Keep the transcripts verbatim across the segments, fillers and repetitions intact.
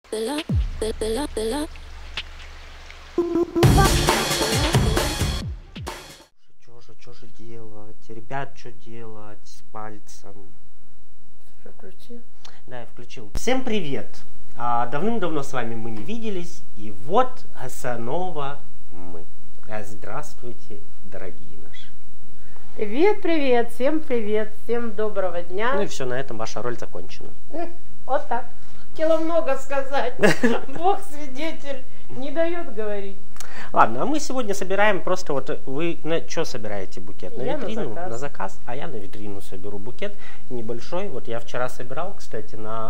Что же, что же делать? Ребят, что делать с пальцем? Включи. Да, я включил. Всем привет! А, давным-давно с вами мы не виделись, и вот снова мы. А, здравствуйте, дорогие наши. Привет, привет, всем привет, всем доброго дня. Ну и все, на этом ваша роль закончена. Вот так. Хотела много сказать. Бог свидетель, не дает говорить. Ладно, а мы сегодня собираем просто вот, вы на что собираете букет? На Я витрину? на заказ. на заказ, а я на витрину соберу букет небольшой. Вот я вчера собирал, кстати, на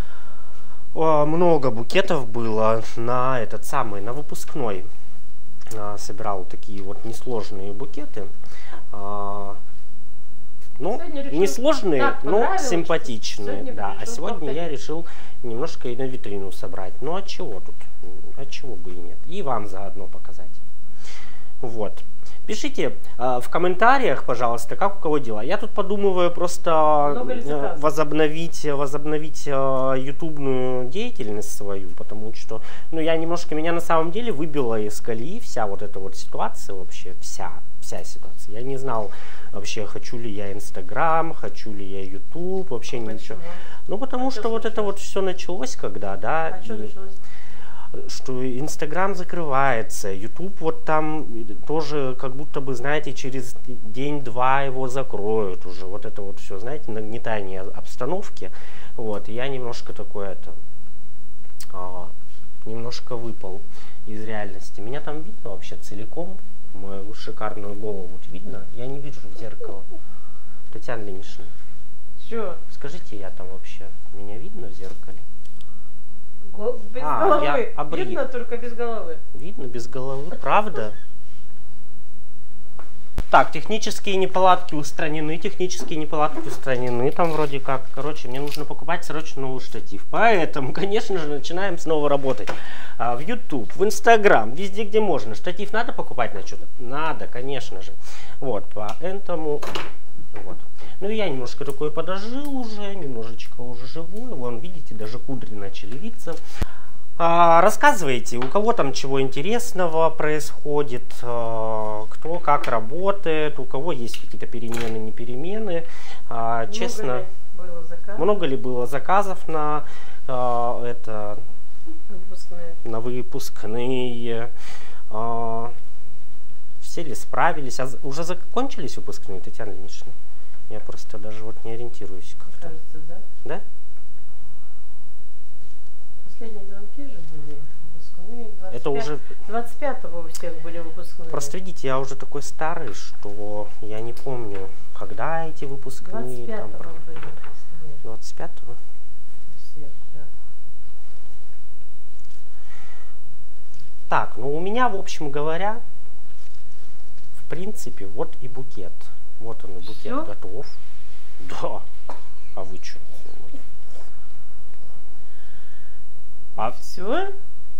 о, много букетов было на этот самый, на выпускной. А, собирал такие вот несложные букеты. А, ну, несложные, так, но симпатичные. Сегодня да. А сегодня повторить. Я решил немножко и на витрину собрать. Ну а чего тут? А чего бы и нет? И вам заодно показать. Вот. Пишите э, в комментариях, пожалуйста, как у кого дела. Я тут подумываю просто э, возобновить, возобновить э, ютубную деятельность свою, потому что, ну, я немножко, меня на самом деле выбила из колеи вся вот эта вот ситуация вообще, вся, вся ситуация. Я не знал вообще, хочу ли я Инстаграм, хочу ли я Ютуб, вообще а ничего. Почему? Ну, потому а что вот это вот все началось, когда, да. А и... что началось? Что Инстаграм закрывается, Ютуб вот там тоже как будто бы, знаете, через день-два его закроют уже. Вот это вот все, знаете, нагнетание обстановки. Вот, и я немножко такой это, а, немножко выпал из реальности. Меня там видно вообще целиком, мою шикарную голову вот видно? Я не вижу в зеркало. Татьяна Ленишна. Чё? Скажите, я там вообще, меня видно в зеркале? Без а, головы. Я обри... Видно, только без головы. Видно без головы, правда? Так, технические неполадки устранены, технические неполадки устранены, там вроде как, короче, мне нужно покупать срочно новый штатив, поэтому, конечно же, начинаем снова работать. А, в YouTube, в Instagram, везде, где можно. Штатив надо покупать на что-то? Надо, конечно же. Вот, поэтому, вот. Ну, я немножко такое подожил уже, немножечко уже живу. Вон, видите, даже кудри начали виться. А, рассказывайте, у кого там чего интересного происходит, а, кто как работает, у кого есть какие-то перемены, не перемены. А, много честно, ли было заказов? много ли было заказов на а, это, выпускные? На выпускные? А, все ли справились? А уже закончились выпускные, Татьяна Ильинична? Я просто даже вот не ориентируюсь как-то. Кажется, да? Да? Последние звонки же были выпускные. двадцать пятого, это уже... двадцать пятого у всех были выпускные. Просто видите, я уже такой старый, что я не помню, когда эти выпускные. двадцать пятого там... были. двадцать пятого? Всех, да. Так, ну у меня, в общем говоря, в принципе, вот и букет. Вот он и букет Всё? Готов. Да. А вы что? А все?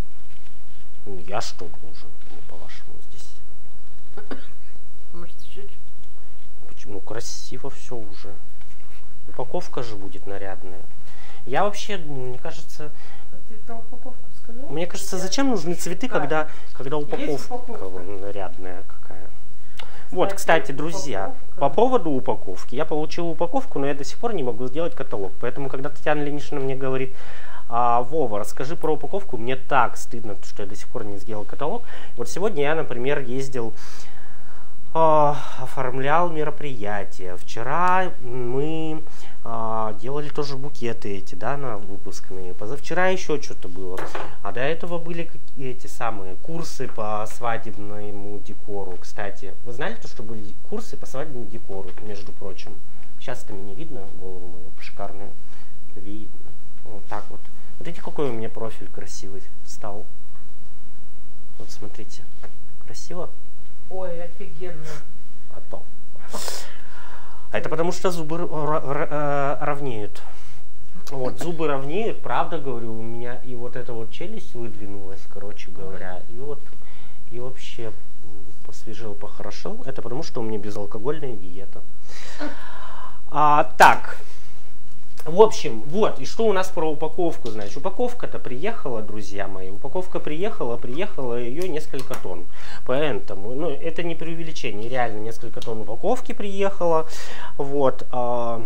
Я что должен, ну, по-вашему, здесь? Может, чуть-чуть? Почему? Красиво все уже. Упаковка же будет нарядная. Я вообще, мне кажется... А ты про упаковку сказал? Мне кажется, зачем нужны цветы, как? когда, когда упаковка, упаковка нарядная какая? Вот, кстати, друзья, упаковка. По поводу упаковки. Я получил упаковку, но я до сих пор не могу сделать каталог. Поэтому, когда Татьяна Ленишна мне говорит, а, Вова, расскажи про упаковку, мне так стыдно, что я до сих пор не сделал каталог. Вот сегодня я, например, ездил, а, оформлял мероприятие. Вчера мы а, делали тоже букеты эти, да, на выпускные. Позавчера еще что-то было. А до этого были эти самые курсы по свадебному декору. Кстати, вы знали то, что были курсы по свадебному декору, между прочим? Сейчас-то мне не видно голову мою шикарную. Видно. Вот так вот. Смотрите, какой у меня профиль красивый стал. Вот смотрите. Красиво? Ой, офигенно. А то. А это потому что зубы ровнеют. Вот, зубы ровнеют, правда говорю, у меня и вот эта вот челюсть выдвинулась, короче говоря, и вот, и вообще посвежел, похорошел. Это потому что у меня безалкогольная диета. А, так, В общем, вот, и что у нас про упаковку, значит, упаковка-то приехала, друзья мои, упаковка приехала, приехала ее несколько тонн, поэтому, ну, это не преувеличение, реально несколько тонн упаковки приехало, вот, а,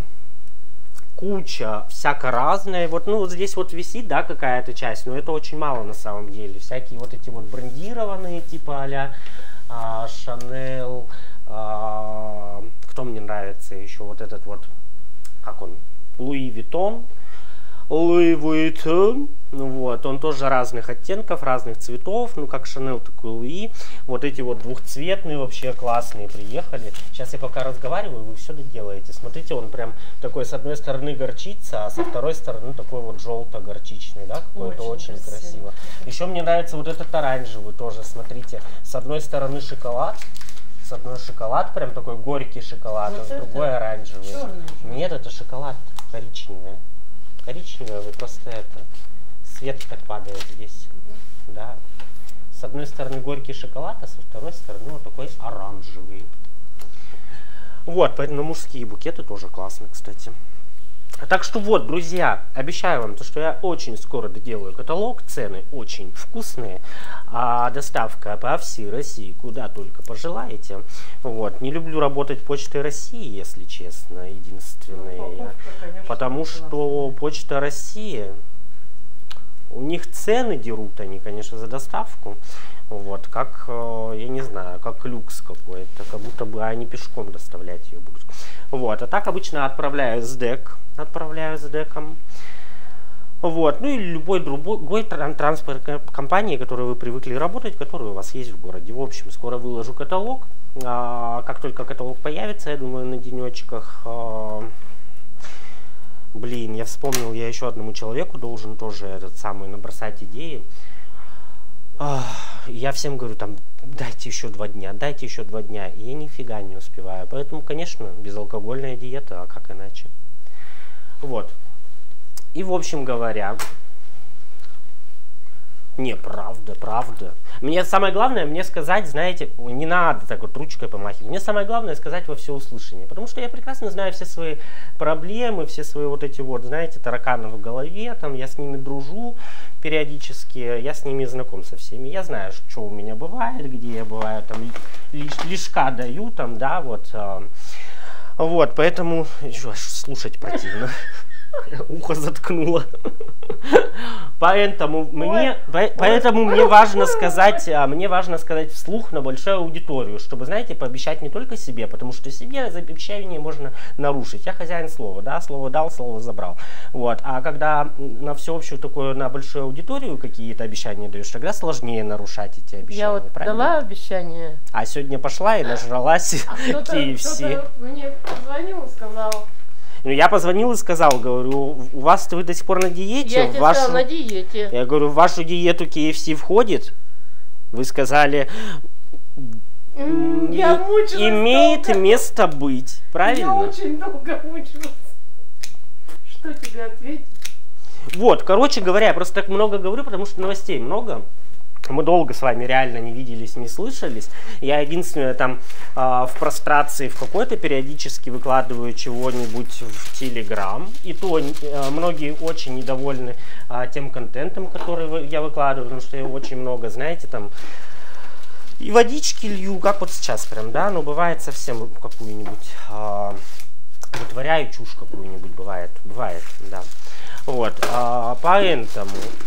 куча всяко разная, вот, ну, вот здесь вот висит, да, какая-то часть, но это очень мало на самом деле, всякие вот эти вот брендированные, типа а-ля Chanel, а, кто мне нравится еще, вот этот вот, как он, Луи Виттон, Луи Виттон, ну вот, он тоже разных оттенков, разных цветов, ну как Шанель, так и Луи, вот эти вот двухцветные вообще классные приехали. Сейчас я пока разговариваю, вы все доделаете. Смотрите, он прям такой с одной стороны горчица, а со второй стороны такой вот желто-горчичный, да, какой-то очень, очень красиво. Еще мне нравится вот этот оранжевый тоже, смотрите, с одной стороны шоколад. С одной шоколад, прям такой горький шоколад, вот а с другой оранжевый. Черный. Нет, это шоколад коричневый. Коричневый, вы просто это, свет так падает здесь. Угу. Да. С одной стороны горький шоколад, а со второй стороны вот такой оранжевый. Вот, поэтому мужские букеты тоже классно, кстати. Так что вот, друзья, обещаю вам, то, что я очень скоро доделаю каталог, цены очень вкусные, а доставка по всей России, куда только пожелаете. Вот. Не люблю работать Почтой России, если честно, единственное. Ну, упаковка, конечно, потому что Почта России, у них цены дерут они, конечно, за доставку. Вот, как, я не знаю, как люкс какой-то, как будто бы они пешком доставлять ее будут. Вот, а так обычно отправляю с ДЭК, отправляю с ДЭКом. Вот, ну и любой другой транспортной компании, которой вы привыкли работать, которая у вас есть в городе. В общем, скоро выложу каталог. А, как только каталог появится, я думаю, на денечках... А, блин, я вспомнил, я еще одному человеку должен тоже этот самый набросать идеи. Я всем говорю, там, дайте еще два дня, дайте еще два дня, и я нифига не успеваю. Поэтому, конечно, безалкогольная диета, а как иначе? Вот. И, в общем говоря, не, правда, правда. Мне самое главное, мне сказать, знаете, не надо так вот ручкой помахивать. Мне самое главное сказать во всеуслышание, потому что я прекрасно знаю все свои проблемы, все свои вот эти вот, знаете, тараканы в голове, там, я с ними дружу периодически, я с ними знаком со всеми. Я знаю, что у меня бывает, где я бываю, там, лиш, лишка даю, там, да, вот. А, вот, поэтому, слушать противно. Ухо заткнуло. Поэтому мне, поэтому мне важно сказать, мне важно сказать вслух на большую аудиторию, чтобы, знаете, пообещать не только себе, потому что себе за обещание можно нарушить. Я хозяин слова, да, слово дал, слово забрал. Вот. А когда на всеобщую такую, на большую аудиторию какие-то обещания даешь, тогда сложнее нарушать эти обещания. Я вот правильно? Дала обещание. А сегодня пошла и нажралась а кей эф си. Кто-то мне позвонил и сказал. Ну, я позвонил и сказал, говорю, у вас вы до сих пор на диете? Я тебе вашу... сказала, на диете. Я говорю, в вашу диету кей эф си входит? Вы сказали, mm, я мучилась имеет долго. место быть, правильно? Я очень долго мучилась. Что тебе ответить? Вот, короче говоря, я просто так много говорю, потому что новостей много. Мы долго с вами реально не виделись, не слышались. Я единственное там э, в прострации в какой-то периодически выкладываю чего-нибудь в Телеграм. И то э, многие очень недовольны э, тем контентом, который я выкладываю, потому что я очень много, знаете, там и водички лью, как вот сейчас прям, да, но бывает совсем какую-нибудь, э, вытворяю чушь какую-нибудь, бывает, бывает, да. Вот, э, поэтому...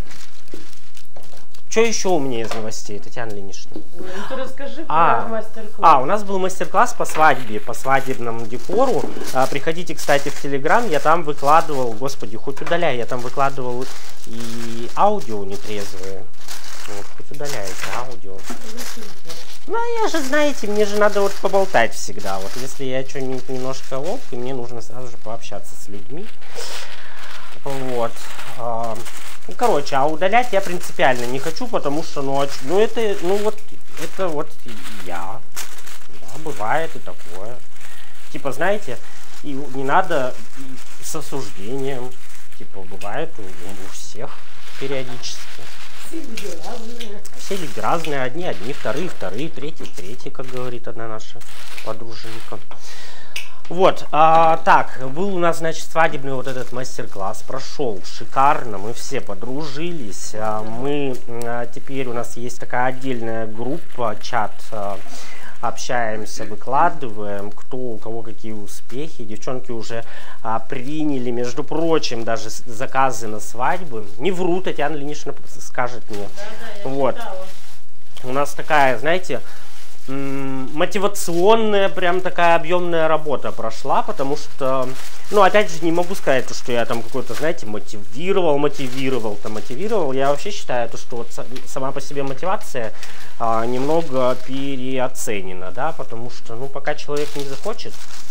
Что еще у меня из новостей, Татьяна Ильинична? Ну, ты расскажи а, про мастер-класс. А, у нас был мастер-класс по свадьбе, по свадебному декору. А, приходите, кстати, в Телеграм, я там выкладывал, господи, хоть удаляй, я там выкладывал и аудио нетрезвые. Вот, хоть удаляйте аудио. Ну, а я же, знаете, мне же надо вот поболтать всегда. Вот если я что-нибудь немножко оп, и мне нужно сразу же пообщаться с людьми. Вот. А, ну, короче, а удалять я принципиально не хочу, потому что, ну, ну это, ну вот, это вот я. Да, бывает и такое. Типа, знаете, и не надо с осуждением. Типа, бывает у, у всех периодически. Все люди разные. Все люди разные. Одни, одни, вторые, вторые, третьи, третьи, как говорит одна наша подруженька. Вот, а, так, был у нас, значит, свадебный вот этот мастер-класс, прошел шикарно, мы все подружились, а, мы, а, теперь у нас есть такая отдельная группа, чат, а, общаемся, выкладываем, кто у кого какие успехи, девчонки уже а, приняли, между прочим, даже заказы на свадьбы, не вру, Татьяна Ильинична скажет мне, Да, да, я вот, читала. У нас такая, знаете, мотивационная, прям такая объемная работа прошла, потому что, ну, опять же, не могу сказать, что я там какой-то, знаете, мотивировал, мотивировал, там, мотивировал. Я вообще считаю, что вот сама по себе мотивация а, немного переоценена, да, потому что, ну, пока человек не захочет,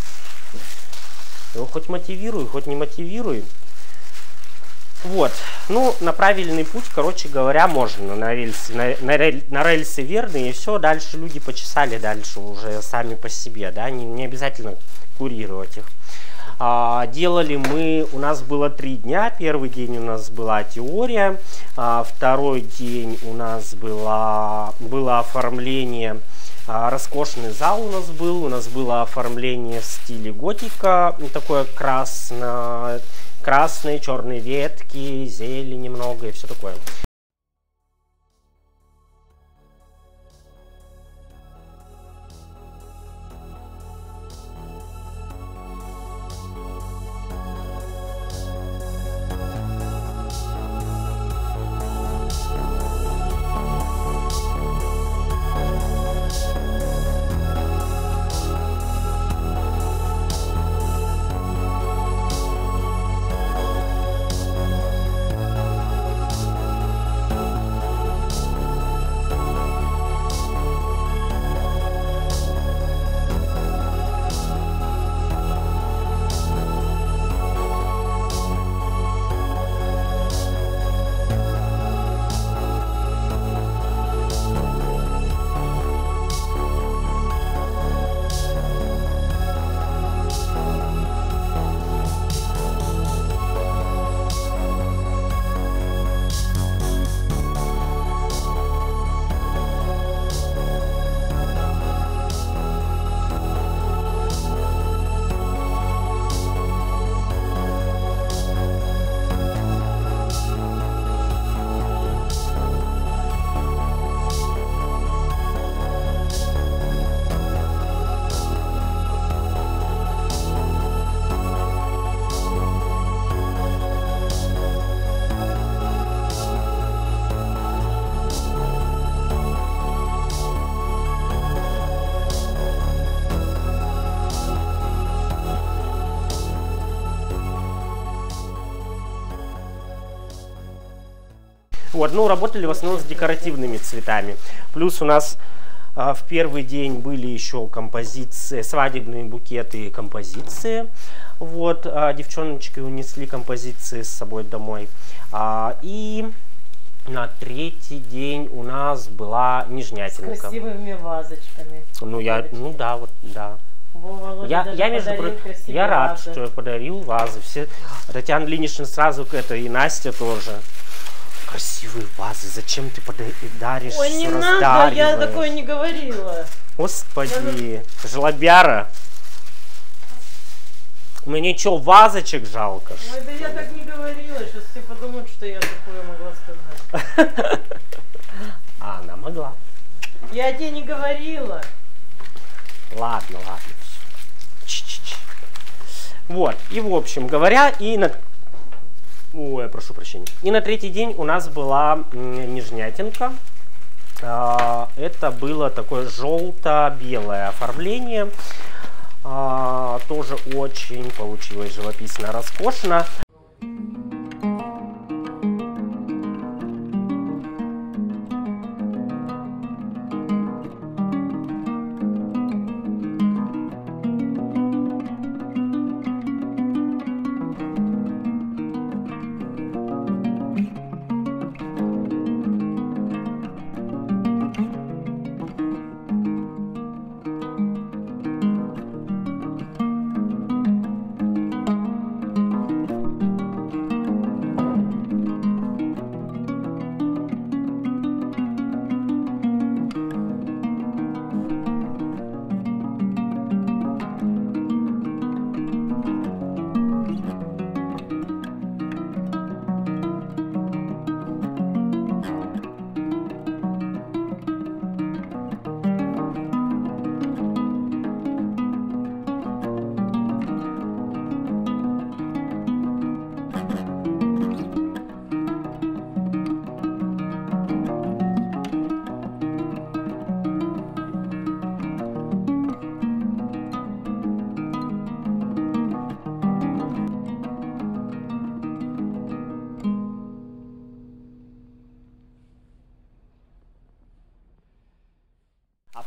его хоть мотивируй, хоть не мотивируй. Вот, ну, на правильный путь, короче говоря, можно, на рельсы, на, на, рель, на рельсы верные, и все, дальше люди почесали дальше уже сами по себе, да, не, не обязательно курировать их. А, делали мы, у нас было три дня, первый день у нас была теория, а, второй день у нас было, было оформление, а, роскошный зал у нас был, у нас было оформление в стиле готика, такое красно. Красные, черные ветки, зелени много и все такое. Вот, ну, работали в основном с декоративными цветами. Плюс у нас а, в первый день были еще композиции, свадебные букеты и композиции. Вот, а, девчоночки унесли композиции с собой домой. А, и на третий день у нас была нежнятинка. С красивыми вазочками. Ну, я, ну да, вот, да. Вова, я, я, между прочим, я рад, вазы. Что я подарил вазы. Все, Татьяна Ильинична сразу к это, и Настя тоже. Красивые вазы, зачем ты даришь? Ой, не надо, я такое не говорила. Господи, я... жлобяра. Мне что, вазочек жалко? Ой, да я так не говорила, сейчас все подумают, что я такое могла сказать. А она могла. Я тебе не говорила. Ладно, ладно. Ч-ч-ч. Вот, и в общем говоря, и на... Ой, я прошу прощения. И на третий день у нас была нежнятинка. Это было такое желто-белое оформление. Тоже очень получилось живописно, роскошно.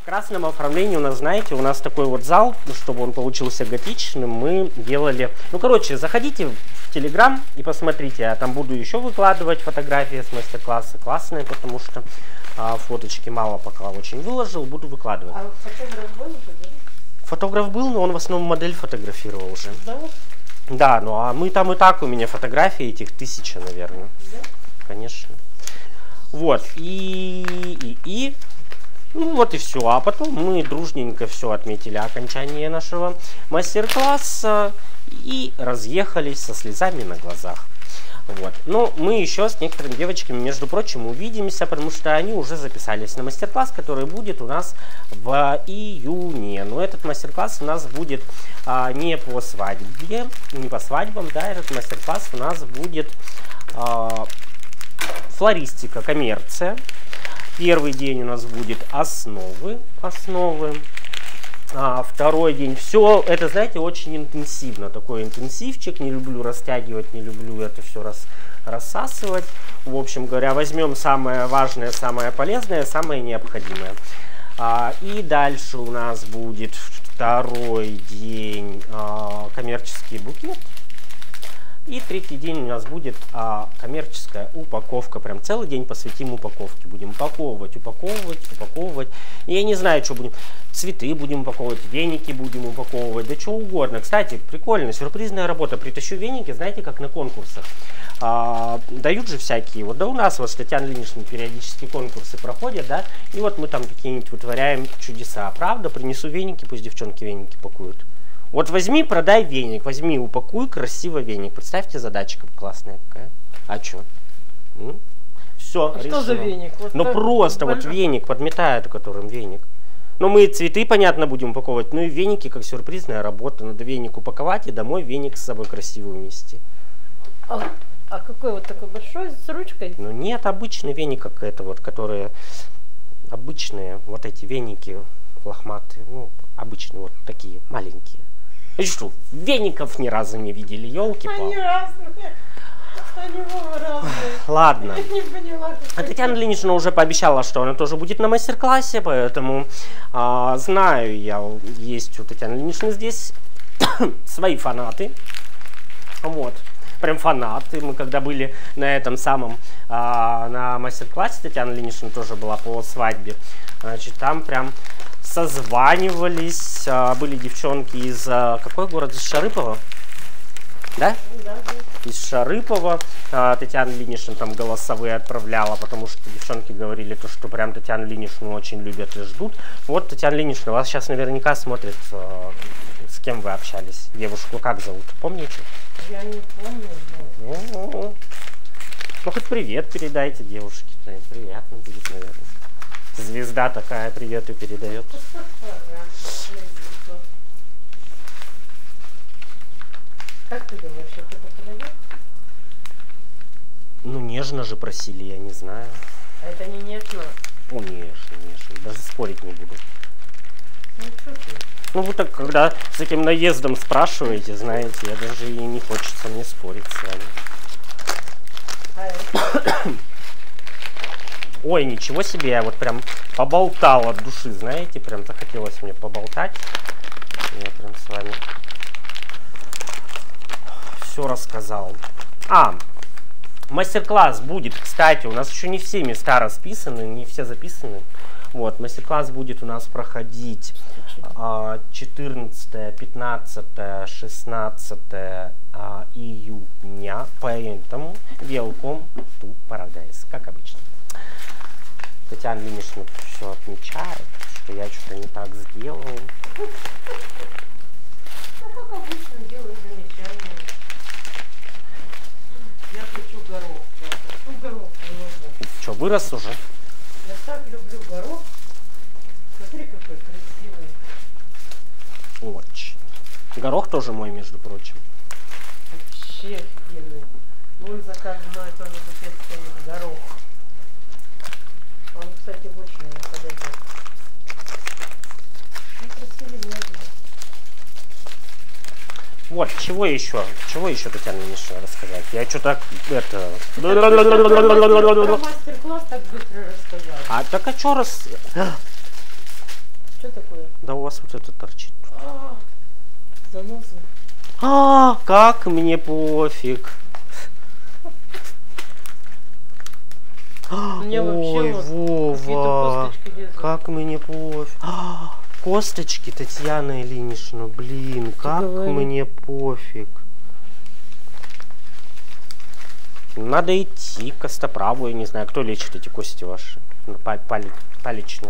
красном оформлении у нас, знаете, у нас такой вот зал, чтобы он получился готичным, мы делали... Ну, короче, заходите в Телеграм и посмотрите, я там буду еще выкладывать фотографии с мастер-класса, классные, потому что а, фоточки мало пока очень выложил, буду выкладывать. А фотограф был уже, да? Фотограф был, но он в основном модель фотографировал уже. Да? Да, ну а мы там и так, у меня фотографии этих тысяча, наверное. Да? Конечно. Вот, и... и, и... Ну вот и все. А потом мы дружненько все отметили окончание нашего мастер-класса и разъехались со слезами на глазах. Вот. Но мы еще с некоторыми девочками, между прочим, увидимся, потому что они уже записались на мастер-класс, который будет у нас в июне. Но этот мастер-класс у нас будет а, не по свадьбе, не по свадьбам, да, этот мастер-класс у нас будет а, флористика, коммерция. Первый день у нас будет основы, основы. А второй день, все это, знаете, очень интенсивно, такой интенсивчик, не люблю растягивать, не люблю это все рас, рассасывать. В общем говоря, возьмем самое важное, самое полезное, самое необходимое. А, и дальше у нас будет второй день а, коммерческий букет. И третий день у нас будет а, коммерческая упаковка. Прям целый день посвятим упаковке. Будем упаковывать, упаковывать, упаковывать. И я не знаю, что будем. Цветы будем упаковывать, веники будем упаковывать, да что угодно. Кстати, прикольно, сюрпризная работа. Притащу веники, знаете, как на конкурсах. А, дают же всякие. Вот да у нас вот с Татьяной Ильиничной периодически конкурсы проходят, да. И вот мы там какие-нибудь вытворяем чудеса. Правда, принесу веники, пусть девчонки веники пакуют. Вот возьми, продай веник, возьми, упакуй красиво веник. Представьте, задачка классная какая. А что? Все, а что за веник? Вот ну просто больно. Вот веник подметает, которым веник. Ну мы и цветы, понятно, будем упаковывать, ну и веники как сюрпризная работа. Надо веник упаковать и домой веник с собой красиво унести. А, а какой вот такой большой, с ручкой? Ну нет, обычный веник какой-то вот, которые обычные, вот эти веники лохматые, ну обычные вот такие, маленькие. И что, веников ни разу не видели, елки-палки. Они разные. Они разные. Ладно. Я не поняла, а Татьяна Ильинична уже пообещала, что она тоже будет на мастер-классе, поэтому а, знаю я, есть у Татьяны Ильиничны здесь свои фанаты. Вот. Прям фанаты. Мы когда были на этом самом, а, на мастер-классе, Татьяна Ильинична тоже была по свадьбе, значит, там прям созванивались, были девчонки из, какой город, из Шарыпова, да? Да, да. Из Шарыпова. Татьяна Ильинична там голосовые отправляла, потому что девчонки говорили, то, что прям Татьяну Ильиничну очень любят и ждут. Вот Татьяна Ильинична, вас сейчас наверняка смотрит, с кем вы общались. Девушку как зовут, помните? Я не помню. Ну, ну, ну хоть привет передайте девушке, приятно будет, наверное. Звезда такая приветы передает. Как ты думаешь, это подойдет? Ну, нежно же просили, я не знаю. А это не нежно? О, нежно, нежно. Даже спорить не буду. Ну, что ты? Ну, вы так, когда с этим наездом спрашиваете, знаете, я даже и не хочется мне спорить с вами. А это? Ой, ничего себе, я вот прям поболтал от души, знаете, прям захотелось мне поболтать. Я прям с вами все рассказал. А, мастер-класс будет, кстати, у нас еще не все места расписаны, не все записаны. Вот, мастер-класс будет у нас проходить четырнадцатое, пятнадцатое, шестнадцатое июня, поэтому welcome to paradise, как обычно. Татьяна Ильинична все отмечает, что я что-то не так сделал. Ну, как обычно, делаю замечания. Я хочу горох. Я хочу горох. Что, вырос уже? Я так люблю горох. Смотри, какой красивый. Очень. Горох тоже мой, между прочим. Вообще офигенный. Вон за каждой тоже букет стоит горох. Он, кстати, очень не подойдет. Ну, просили много. Вот, чего еще? Чего еще, Татьяна Ильинична, рассказать? Я что-то это... Про мастер-класс так быстро рассказал. А так а что раз... Да у вас вот это торчит. Заноза. А, как мне пофиг. Мне Ой, вот Вова, как мне пофиг. А, косточки, Татьяна Ильинична, блин, Ты как говори. мне пофиг. Надо идти к костоправу, я не знаю, кто лечит эти кости ваши, пали, палечные.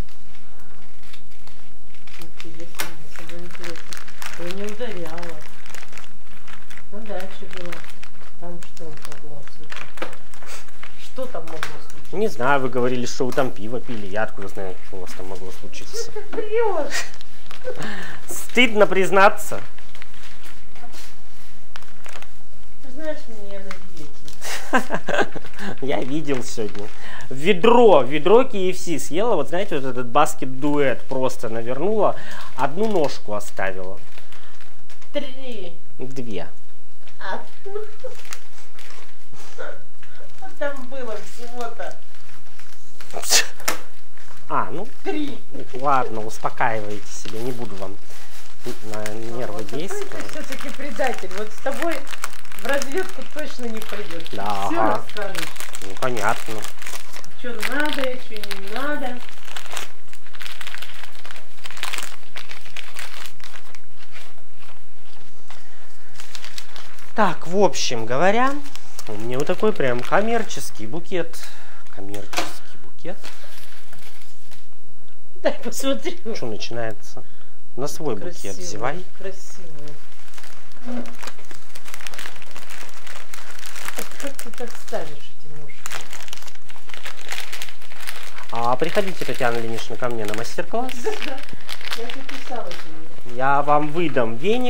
Интересно, самое интересное. Я не ударяла. Ну дальше было. Там что могло случиться? Что там могло случиться? Не знаю, вы говорили, что вы там пиво пили, я откуда знаю, что у вас там могло случиться. Ты врешь. Стыдно признаться. Ты знаешь, меня на диете. Я видел сегодня. Ведро, ведро кей эф си съела, вот знаете, вот этот баскет-дуэт просто навернула, одну ножку оставила. Три. Две. А, а там было всего-то А, ну, три. ладно, успокаивайте себя, не буду вам на нервы действовать. Ты все-таки предатель. Вот с тобой в разведку точно не пойдет. Да. Все расскажешь. Ну, понятно. Что надо, что не надо. Так, в общем говоря, у меня вот такой прям коммерческий букет. Коммерческий букет. Дай посмотрю. Что начинается? На свой Красивый, букет зевай. Красивый. Как ты так ставишь эти ножки? А приходите, Татьяна Ильинична, ко мне на мастер-класс. Да, я записала тебе. Я вам выдам веник.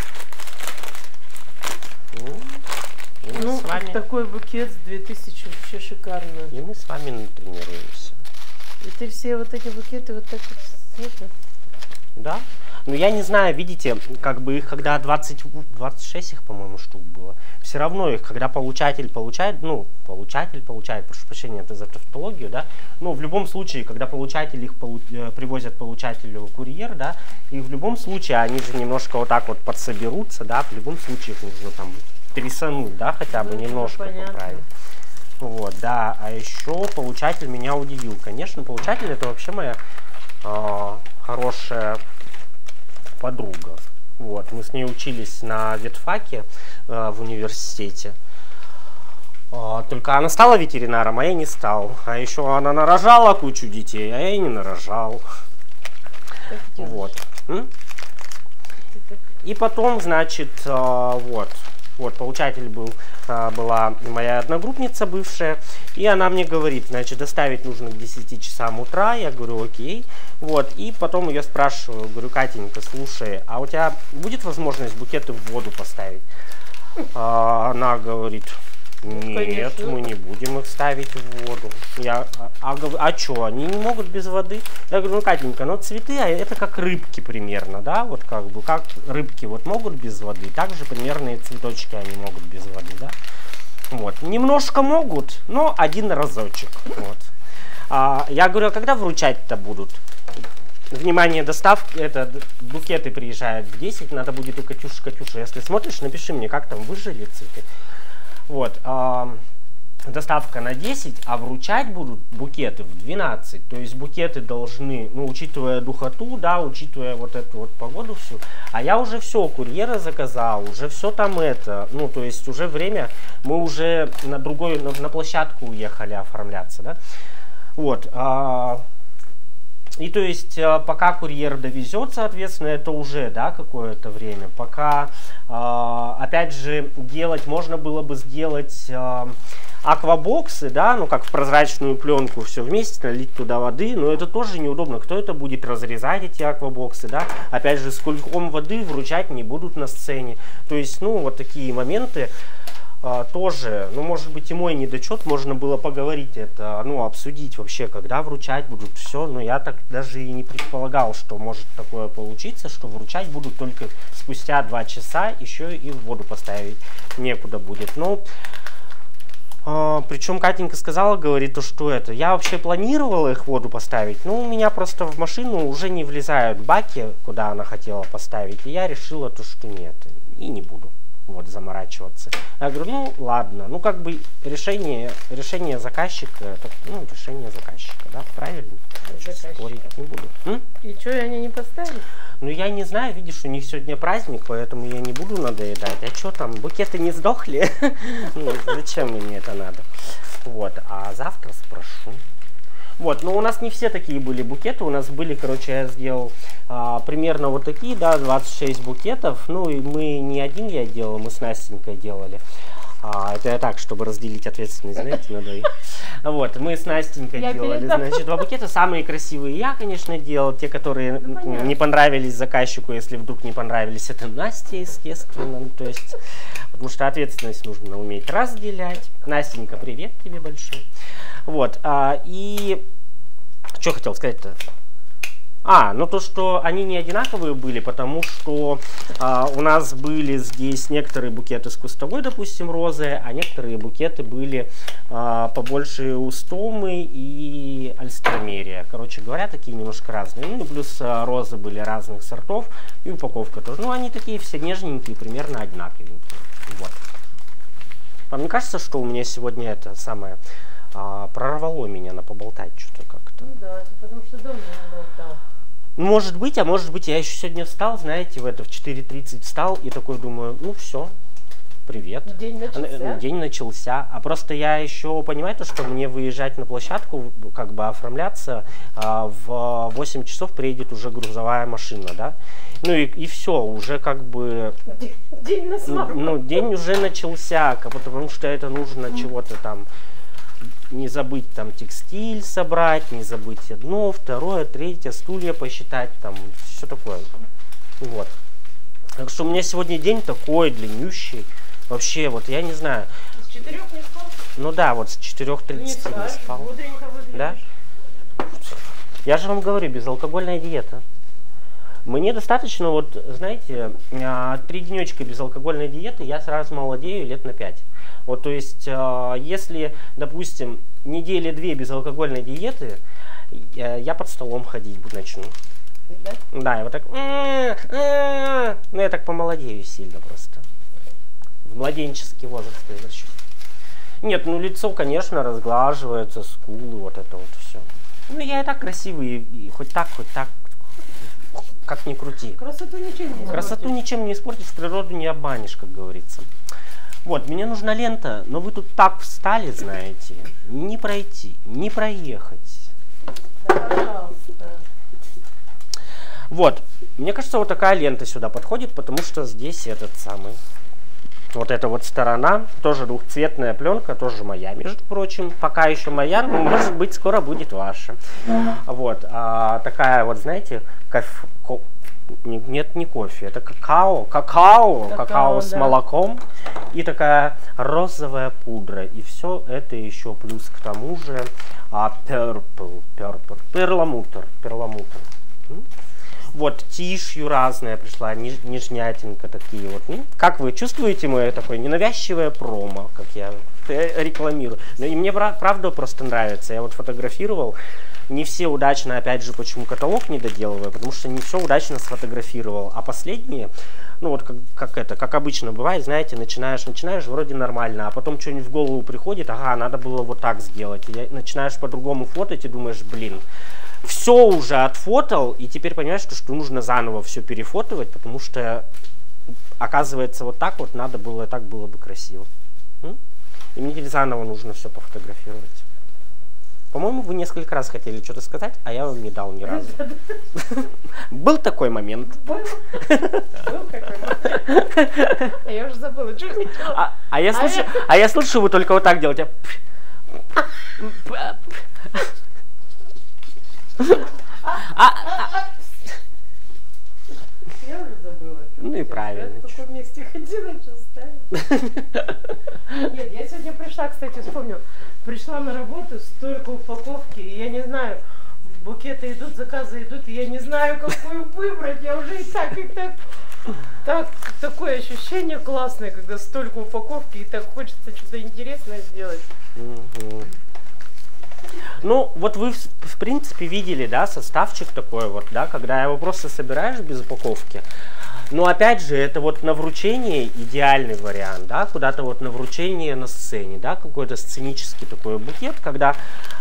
Ну, и мы Ну, с вами, такой букет с две тысячи вообще шикарно. и мы с вами натренируемся. И ты все вот эти букеты вот так вот, это, Да? Ну, я не знаю, видите, как бы их, когда двадцать, двадцать шесть их, по-моему, штук было, все равно их, когда получатель получает, ну, получатель получает, прошу прощения, это за тавтологию, да, ну, в любом случае, когда получатель их полу привозят получателю курьер, да, и в любом случае они же немножко вот так вот подсоберутся, да, в любом случае их нужно там трясануть, да, хотя бы ну, немножко понятно. поправить. Вот, да, а еще получатель меня удивил. Конечно, получатель это вообще моя э, хорошая подруга. Вот, мы с ней учились на ветфаке э, в университете. Э, только она стала ветеринаром, а я не стал. А еще она нарожала кучу детей, а я и не нарожал. Вот. М? И потом, значит, э, вот. Вот, получатель был, а, была моя одногруппница бывшая, и она мне говорит, значит, доставить нужно к десяти часам утра, я говорю, окей, вот, и потом ее спрашиваю, говорю, Катенька, слушай, а у тебя будет возможность букеты в воду поставить? А, она говорит, нет, конечно. мы не будем их ставить в воду. Я, а, а, а что, они не могут без воды? Я говорю, ну, Катенька, ну, цветы, а это как рыбки примерно, да, вот как бы, как рыбки вот могут без воды, так же примерно и цветочки они могут без воды, да. Вот, немножко могут, но один разочек, вот. А, я говорю, а когда вручать-то будут? Внимание, доставки, это, букеты приезжают в десять, надо будет у Катюши, Катюша, если смотришь, напиши мне, как там выжили цветы. Вот, э, доставка на десять, а вручать будут букеты в двенадцать. То есть букеты должны, ну, учитывая духоту, да, учитывая вот эту вот погоду всю. А я уже все, курьера заказал, уже все там это, ну, то есть уже время, мы уже на другой, на, на площадку уехали оформляться, да. Вот, э, и то есть, пока курьер довезет, соответственно, это уже, да, какое-то время. Пока, э, опять же, делать, можно было бы сделать э, аквабоксы, да, ну, как в прозрачную пленку, все вместе, налить туда воды, но это тоже неудобно. Кто это будет разрезать, эти аквабоксы, да? Опять же, с кульком воды вручать не будут на сцене. То есть, ну, вот такие моменты. А, тоже, ну, может быть, и мой недочет, можно было поговорить это, ну, обсудить вообще, когда вручать будут все, но я так даже и не предполагал, что может такое получиться, что вручать будут только спустя два часа, еще и в воду поставить некуда будет. Ну, А, причем Катенька сказала, говорит, то, что это. Я вообще планировала их в воду поставить, но у меня просто в машину уже не влезают баки, куда она хотела поставить. И я решила, то, что нет, и не буду вот заморачиваться. Я говорю, ну ладно, ну как бы решение, решение заказчика, это, ну решение заказчика, да, правильно? Заказчика. Спорить не буду. М? И что, они не поставили? Ну я не знаю, видишь, у них сегодня праздник, поэтому я не буду надоедать. А что там, букеты не сдохли? Ну, зачем мне это надо? Вот, а завтра спрошу. Вот, но у нас не все такие были букеты, у нас были, короче, я сделал а, примерно вот такие, да, двадцать шесть букетов. Ну и мы не один я делал, мы с Настенькой делали. А, это я так, чтобы разделить ответственность, знаете, на двоих. Вот, мы с Настенькой я делали, значит, два букета. Самые красивые я, конечно, делал. Те, которые ну, не понравились заказчику, если вдруг не понравились, это Настя, естественно. Ну, то есть, потому что ответственность нужно уметь разделять. Настенька, привет тебе большой. Вот, а, и что хотел сказать-то? А, ну то, что они не одинаковые были, потому что а, у нас были здесь некоторые букеты с кустовой, допустим, розы, а некоторые букеты были а, побольше устомы и альстромерия. Короче говоря, такие немножко разные. Ну и плюс а, розы были разных сортов и упаковка тоже. Ну они такие все нежненькие, примерно одинаковенькие. Вот. Вам не кажется, что у меня сегодня это самое а, прорвало меня на поболтать что-то как-то? Ну да, потому что дома не болтал. Может быть, а может быть, я еще сегодня встал, знаете, в это в четыре тридцать встал и такой думаю, ну все, привет. День начался. День начался. А просто я еще понимаю, то, что мне выезжать на площадку, как бы оформляться, а, в восемь часов приедет уже грузовая машина, да? Ну и, и все, уже как бы... День на славу. Ну, день уже начался, потому что это нужно чего-то там... Не забыть там текстиль собрать, не забыть одно, второе, третье, стулья посчитать, там все такое. Вот. Так что у меня сегодня день такой длиннющий. Вообще, вот я не знаю. С четырех не спал? Ну да, вот с четырёх тридцати не, не спал. Бодренько выглядишь. Да? Я же вам говорю, безалкогольная диета. Мне достаточно, вот, знаете, три денечка безалкогольной диеты, я сразу молодею лет на пять. Вот, то есть, если, допустим, недели две безалкогольной диеты, я под столом ходить начну. Да? Да, я вот так, ну я так помолодею сильно просто. В младенческий возраст превращусь. Нет, ну лицо, конечно, разглаживается, скулы, вот это вот все. Ну я и так красивый, и хоть так, хоть так. Как ни крути. Красоту ничем не испортишь. Красоту ничем не испортишь, природу не обманешь, как говорится. Вот, мне нужна лента, но вы тут так встали, знаете, не пройти, не проехать. Да, пожалуйста. Вот, мне кажется, вот такая лента сюда подходит, потому что здесь этот самый, вот эта вот сторона, тоже двухцветная пленка, тоже моя, между прочим, пока еще моя, но может быть скоро будет ваша. Вот, а такая вот, знаете, кофе, ко, нет, не кофе, это какао, какао, какао, какао с да. молоком и такая розовая пудра, и все это еще плюс к тому же а, purple, purple, перламутр, перламутр. Вот, тишью разная пришла, ниж, нежнятинка такие вот. Ну, как вы чувствуете мое такое ненавязчивое промо, как я рекламирую? Ну, и мне правда просто нравится. Я вот фотографировал, не все удачно, опять же, почему каталог не доделываю, потому что не все удачно сфотографировал. А последние, ну вот как, как это, как обычно бывает, знаете, начинаешь, начинаешь вроде нормально, а потом что-нибудь в голову приходит, ага, надо было вот так сделать. И начинаешь по-другому фотать и думаешь, блин, все уже отфотал, и теперь понимаешь, что, что нужно заново все перефотовать, потому что, оказывается, вот так вот надо было, так было бы красиво. М? И мне заново нужно все пофотографировать. По-моему, вы несколько раз хотели что-то сказать, а я вам не дал ни разу. Был такой момент. Был такой момент. А я уже забыла, что хотела. А я слышу, вы только вот так делаете. Я уже забыла. Ну и правильно. В каком месте ходила, что ставить. Нет, я сегодня пришла, кстати, вспомню. Пришла на работу, столько упаковки, и я не знаю, букеты идут, заказы идут, и я не знаю, какую выбрать. Я уже и так, и так Так, такое ощущение классное, когда столько упаковки, и так хочется что-то интересное сделать. Угу. Ну, вот вы, в принципе, видели, да, составчик такой вот, да, когда его просто собираешь без упаковки. Но, опять же, это вот на вручение идеальный вариант, да, куда-то вот на вручение на сцене, да, какой-то сценический такой букет, когда...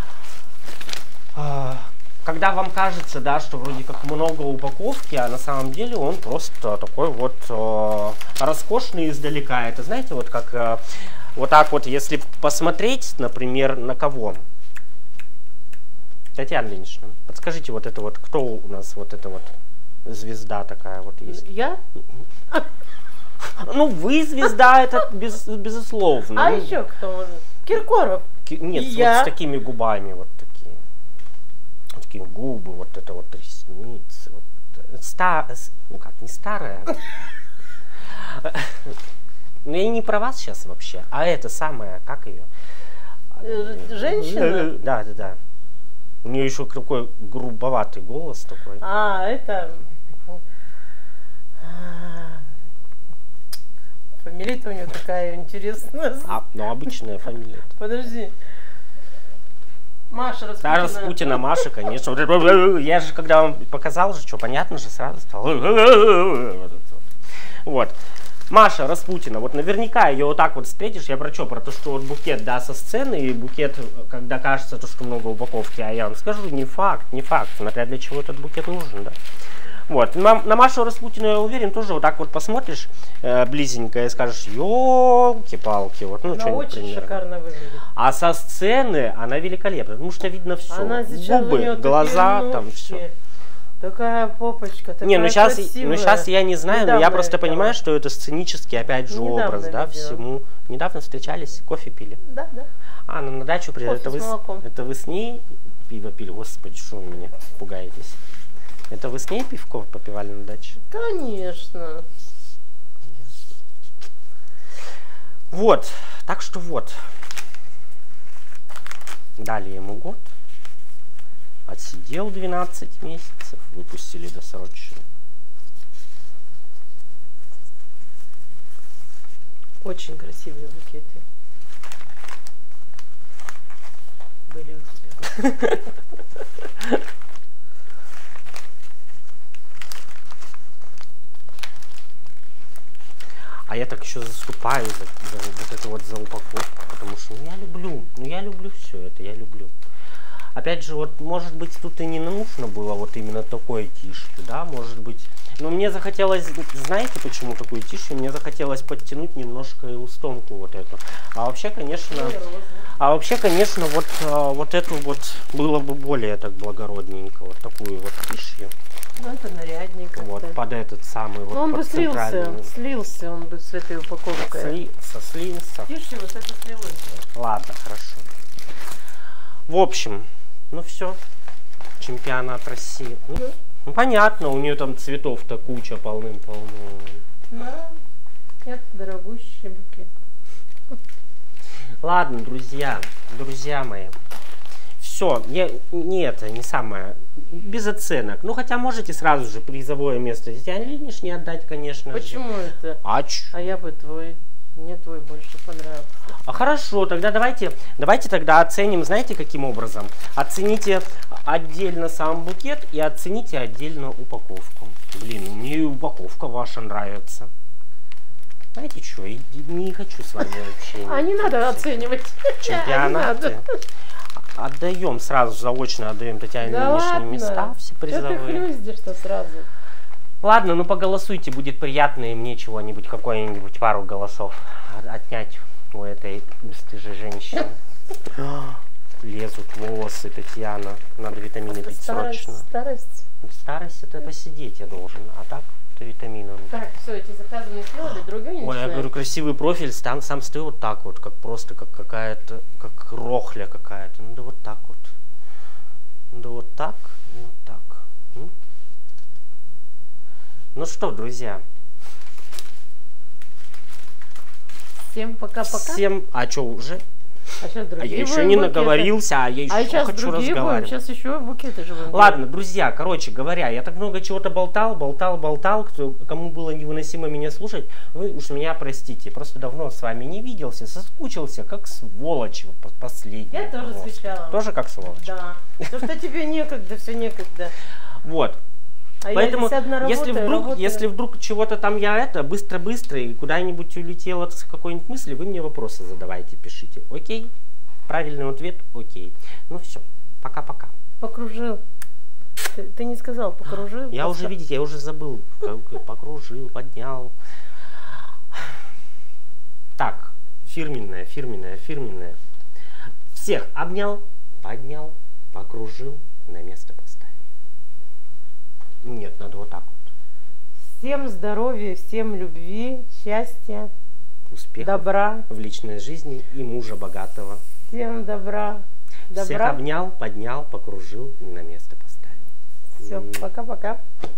Э, когда вам кажется, да, что вроде как много упаковки, а на самом деле он просто такой вот э, роскошный издалека. Это, знаете, вот как... Э, вот так вот, если посмотреть, например, на кого... Татьяна Ильинична, подскажите, вот это вот, кто у нас вот эта вот звезда такая вот есть? Я? Ну, вы звезда, это без, безусловно. А ну, еще кто может? Киркоров. Ки нет, вот я. с такими губами, вот такие. Вот такие губы, вот это вот ресницы. Вот, стар, ну как, не старая. Ну, я не про вас сейчас вообще, а это самое, как ее? Женщина? Да, да, да. У нее еще такой грубоватый голос такой. А, это... Фамилия-то у нее такая интересная. А, ну, обычная фамилия. Подожди. Маша Распутина. Да, Распутина, Маша, конечно. Я же, когда вам показал же, что, понятно же, сразу стал. Вот. Маша Распутина, вот наверняка ее вот так вот встретишь, я про что, про то, что вот букет, да, со сцены, и букет, когда кажется, то, что много упаковки, а я вам скажу, не факт, не факт, смотря для чего этот букет нужен, да. Вот, на, на Машу Распутину, я уверен, тоже вот так вот посмотришь э, близенько и скажешь, ёлки-палки, вот, ну, что-нибудь очень примерно. Шикарно выглядит. А со сцены она великолепна, потому что видно все, она губы, глаза, там все. Такая попочка, такая Не, ну сейчас, красивая. ну сейчас я не знаю, недавно но я просто видела. понимаю, что это сценический, опять же, недавно образ, да, видела. всему. Недавно встречались, кофе пили. Да, да. А, ну на дачу приехали. Это вы, это вы с ней пиво пили? Господи, что вы меня пугаетесь? Это вы с ней пивко попивали на даче? Конечно. Вот, так что вот. Дали ему год. Отсидел двенадцать месяцев, выпустили досрочно. Очень красивые букеты были у тебя. А я так еще заступаю за, за вот это вот за упаковку, потому что ну, я люблю, ну я люблю все это, я люблю. Опять же, вот, может быть, тут и не нужно было вот именно такой тишью, да, может быть. Но мне захотелось, знаете, почему такой тишью? Мне захотелось подтянуть немножко и устомку вот эту. А вообще, конечно, а вообще, конечно, вот, вот эту вот было бы более так благородненько, вот такую вот тишью. Ну, это нарядненько. Вот, под этот самый вот. Но он бы слился, слился он бы с этой упаковкой. Слился, слился. Тишью вот это слилось. Ладно, хорошо. В общем, ну все, чемпионат России. Ну, да. Ну понятно, у нее там цветов-то куча полным-полно. Да, это дорогущий букет. Ладно, друзья, друзья мои. Все, не, не это, не самое, без оценок. Ну хотя можете сразу же призовое место Татьяне Ильиничне отдать, конечно. Почему же. это? А, а я бы твой. Мне твой больше понравился. А хорошо, тогда давайте, давайте тогда оценим, знаете, каким образом? Оцените отдельно сам букет и оцените отдельно упаковку. Блин, мне и упаковка ваша нравится. Знаете что, я не хочу с вами вообще. А не надо оценивать. Чемпионаты. Отдаем сразу, заочно отдаем Татьяне Ильиничне места, все призовые. Что ты хлюздишь-то сразу? Ладно, ну поголосуйте, будет приятно и мне чего-нибудь, какой-нибудь пару голосов отнять у этой бесстыжей женщины. Лезут волосы, Татьяна, надо витамины пить срочно. Старость? Старость это посидеть я должен, а так это витамины. Так, все, эти заказы не сделали, другой не Ой, я говорю, красивый профиль, сам, сам стою вот так вот, как просто, как какая-то, как рохля какая-то. Ну да вот так вот. Ну да вот так и вот так. М? Ну что, друзья. Всем пока-пока. Всем, а что уже? А сейчас другие. А я еще будем не букеты. наговорился, а я еще а сейчас хочу другие будем, разговаривать. сейчас еще букеты же будем. Ладно, друзья, короче говоря, я так много чего-то болтал, болтал, болтал. Кто, кому было невыносимо меня слушать, вы уж меня простите. Просто давно с вами не виделся, соскучился, как сволочь последний. Я тоже Вот. скучала. Тоже как сволочь? Да. То, что тебе некогда, все некогда. Вот. А Поэтому, я здесь одна если работаю, вдруг, работаю. если вдруг чего-то там я это, быстро-быстро и куда-нибудь улетело с какой-нибудь мысли, вы мне вопросы задавайте, пишите. Окей? Правильный ответ? Окей. Ну все, пока-пока. Покружил. Ты, ты не сказал, покружил. Я просто... уже, видите, я уже забыл. Как покружил, поднял. Так, фирменное, фирменное, фирменное. Всех обнял, поднял, покружил, на место поставил. Нет, надо вот так вот. Всем здоровья, всем любви, счастья, Успехов добра. в личной жизни и мужа богатого. Всем добра. Добра. Всех обнял, поднял, покружил, на место поставил. Все, пока-пока.